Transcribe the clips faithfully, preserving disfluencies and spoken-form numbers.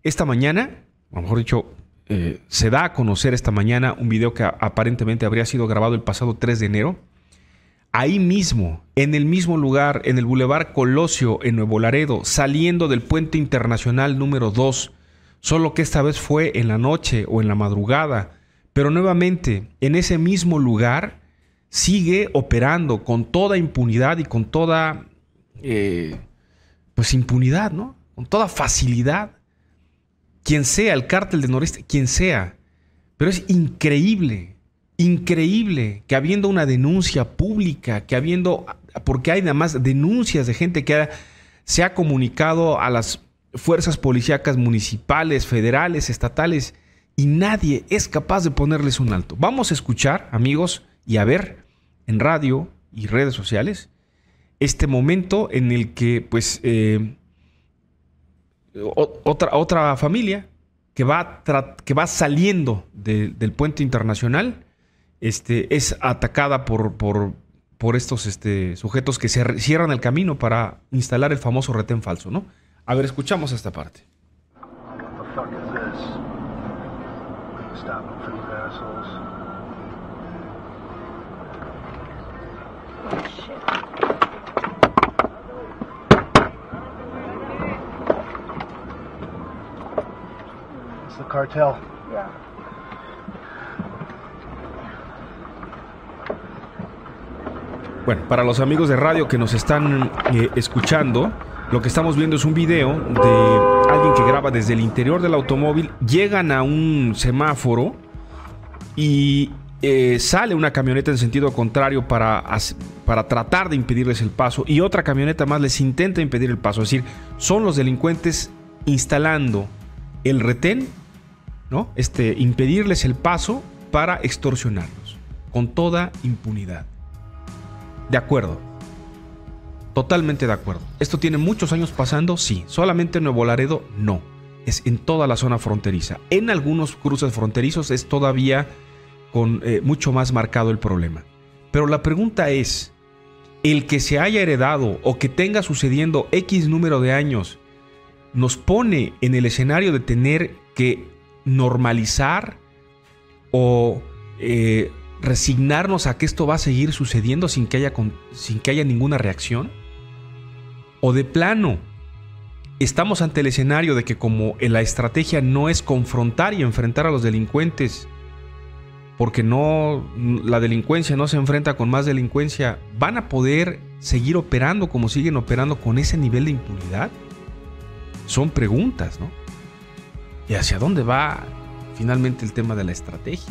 esta mañana, o mejor dicho, eh, se da a conocer esta mañana un video que a, aparentemente habría sido grabado el pasado tres de enero. Ahí mismo, en el mismo lugar, en el Boulevard Colosio, en Nuevo Laredo, saliendo del puente internacional número dos, solo que esta vez fue en la noche o en la madrugada, pero nuevamente en ese mismo lugar sigue operando con toda impunidad y con toda eh, pues impunidad, ¿no? Con toda facilidad. Quien sea, el cártel de Noreste, quien sea. Pero es increíble, increíble que habiendo una denuncia pública, que habiendo, porque hay nada más denuncias de gente que ha, se ha comunicado a las fuerzas policíacas municipales, federales, estatales, y nadie es capaz de ponerles un alto. Vamos a escuchar, amigos, y a ver en radio y redes sociales este momento en el que, pues, eh, otra, otra familia que va, que va saliendo de, del puente internacional este, es atacada por, por, por estos este, sujetos que se cierran el camino para instalar el famoso retén falso, ¿no? A ver, escuchamos esta parte. It's the cartel. Yeah. Bueno, para los amigos de radio que nos están eh, escuchando, lo que estamos viendo es un video de alguien que graba desde el interior del automóvil. Llegan a un semáforo y eh, sale una camioneta en sentido contrario para, para tratar de impedirles el paso, y otra camioneta más les intenta impedir el paso. Es decir, son los delincuentes instalando el retén, ¿no? Este, impedirles el paso para extorsionarlos con toda impunidad. De acuerdo. Totalmente de acuerdo. ¿Esto tiene muchos años pasando? Sí. ¿Solamente en Nuevo Laredo? No. Es en toda la zona fronteriza. En algunos cruces fronterizos es todavía con eh, mucho más marcado el problema. Pero la pregunta es, el que se haya heredado o que tenga sucediendo X número de años nos pone en el escenario de tener que normalizar o eh, resignarnos a que esto va a seguir sucediendo sin que haya, sin que haya ninguna reacción. O de plano, estamos ante el escenario de que como la estrategia no es confrontar y enfrentar a los delincuentes, porque no, la delincuencia no se enfrenta con más delincuencia, ¿van a poder seguir operando como siguen operando con ese nivel de impunidad? Son preguntas, ¿no? ¿Y hacia dónde va finalmente el tema de la estrategia?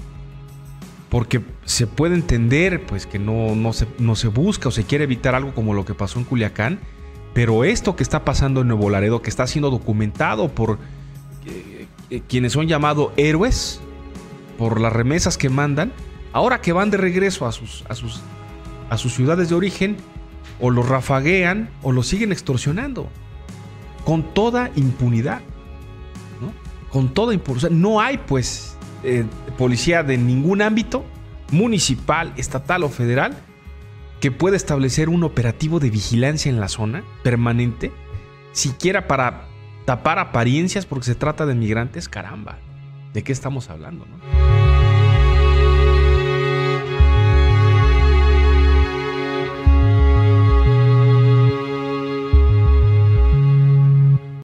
Porque se puede entender pues, que no, no, se, no se busca o se quiere evitar algo como lo que pasó en Culiacán, pero esto que está pasando en Nuevo Laredo, que está siendo documentado por eh, eh, quienes son llamados héroes, por las remesas que mandan, ahora que van de regreso a sus, a sus, a sus ciudades de origen, o los rafaguean o los siguen extorsionando, con toda impunidad, ¿no? Con toda impunidad. No hay pues... Eh, policía de ningún ámbito, municipal, estatal o federal, que pueda establecer un operativo de vigilancia en la zona permanente, siquiera para tapar apariencias porque se trata de migrantes. Caramba, ¿de qué estamos hablando, no?